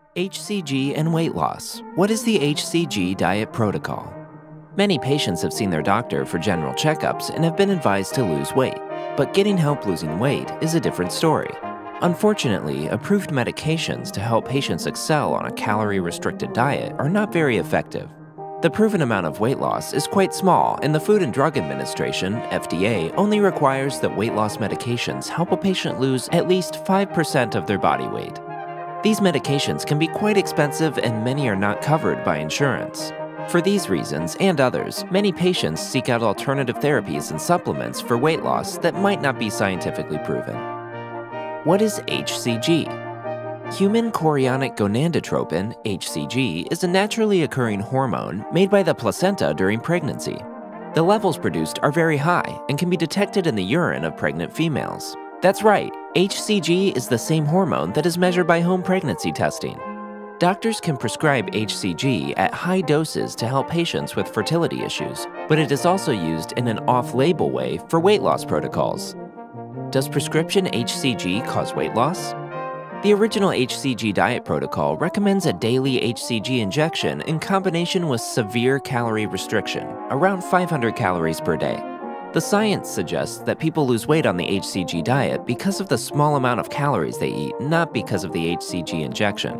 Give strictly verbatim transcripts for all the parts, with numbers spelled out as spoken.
H C G and weight loss. What is the H C G diet protocol? Many patients have seen their doctor for general checkups and have been advised to lose weight, but getting help losing weight is a different story. Unfortunately, approved medications to help patients excel on a calorie-restricted diet are not very effective. The proven amount of weight loss is quite small, and the Food and Drug Administration, F D A, only requires that weight loss medications help a patient lose at least five percent of their body weight. These medications can be quite expensive and many are not covered by insurance. For these reasons and others, many patients seek out alternative therapies and supplements for weight loss that might not be scientifically proven. What is H C G? Human chorionic gonadotropin, H C G, is a naturally occurring hormone made by the placenta during pregnancy. The levels produced are very high and can be detected in the urine of pregnant females. That's right, H C G is the same hormone that is measured by home pregnancy testing. Doctors can prescribe H C G at high doses to help patients with fertility issues, but it is also used in an off-label way for weight loss protocols. Does prescription H C G cause weight loss? The original H C G diet protocol recommends a daily H C G injection in combination with severe calorie restriction, around five hundred calories per day. The science suggests that people lose weight on the H C G diet because of the small amount of calories they eat, not because of the H C G injection.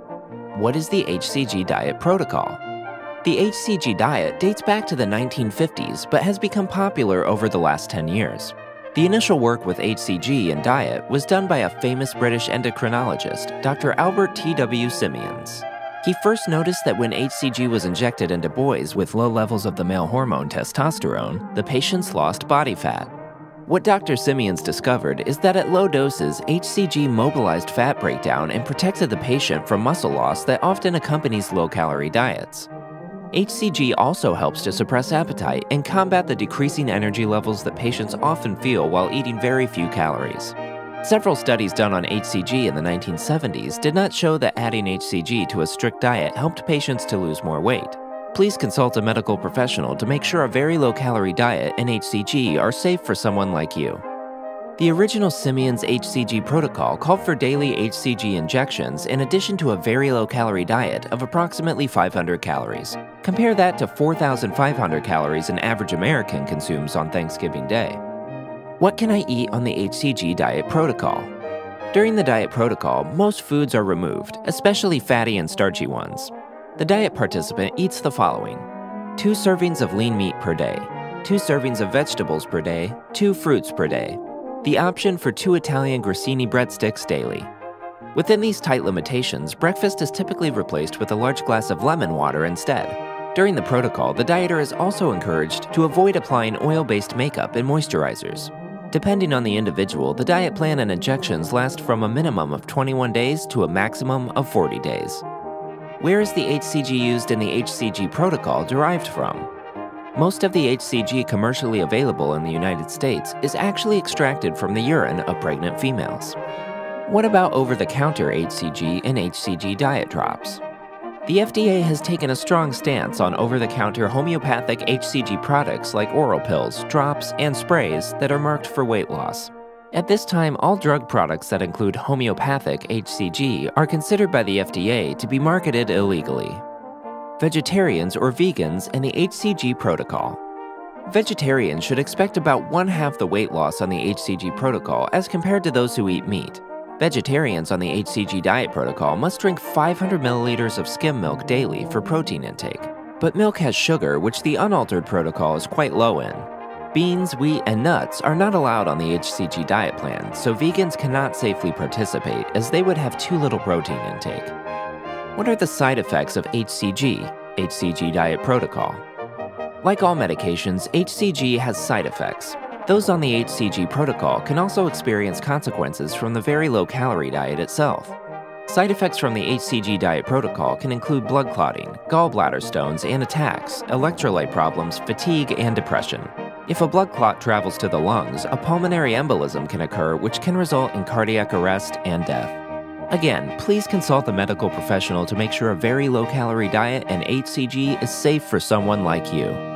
What is the H C G diet protocol? The H C G diet dates back to the nineteen fifties but has become popular over the last ten years. The initial work with H C G and diet was done by a famous British endocrinologist, Doctor Albert T W Simmons. He first noticed that when H C G was injected into boys with low levels of the male hormone testosterone, the patients lost body fat. What Doctor Simmons discovered is that at low doses, H C G mobilized fat breakdown and protected the patient from muscle loss that often accompanies low-calorie diets. H C G also helps to suppress appetite and combat the decreasing energy levels that patients often feel while eating very few calories. Several studies done on H C G in the nineteen seventies did not show that adding H C G to a strict diet helped patients to lose more weight. Please consult a medical professional to make sure a very low-calorie diet and H C G are safe for someone like you. The original Simmons H C G protocol called for daily H C G injections in addition to a very low-calorie diet of approximately five hundred calories. Compare that to four thousand five hundred calories an average American consumes on Thanksgiving Day. What can I eat on the H C G diet protocol? During the diet protocol, most foods are removed, especially fatty and starchy ones. The diet participant eats the following: two servings of lean meat per day, two servings of vegetables per day, two fruits per day. The option for two Italian grissini breadsticks daily. Within these tight limitations, breakfast is typically replaced with a large glass of lemon water instead. During the protocol, the dieter is also encouraged to avoid applying oil-based makeup and moisturizers. Depending on the individual, the diet plan and injections last from a minimum of twenty-one days to a maximum of forty days. Where is the H C G used in the H C G protocol derived from? Most of the H C G commercially available in the United States is actually extracted from the urine of pregnant females. What about over-the-counter H C G and H C G diet drops? The F D A has taken a strong stance on over-the-counter homeopathic H C G products like oral pills, drops, and sprays that are marked for weight loss. At this time, all drug products that include homeopathic H C G are considered by the F D A to be marketed illegally. Vegetarians or vegans and the H C G protocol. Vegetarians should expect about one-half the weight loss on the H C G protocol as compared to those who eat meat. Vegetarians on the H C G diet protocol must drink five hundred milliliters of skim milk daily for protein intake. But milk has sugar, which the unaltered protocol is quite low in. Beans, wheat, and nuts are not allowed on the H C G diet plan, so vegans cannot safely participate as they would have too little protein intake. What are the side effects of H C G, H C G diet protocol? Like all medications, H C G has side effects. Those on the H C G protocol can also experience consequences from the very low-calorie diet itself. Side effects from the H C G diet protocol can include blood clotting, gallbladder stones and attacks, electrolyte problems, fatigue, and depression. If a blood clot travels to the lungs, a pulmonary embolism can occur, which can result in cardiac arrest and death. Again, please consult a medical professional to make sure a very low-calorie diet and H C G is safe for someone like you.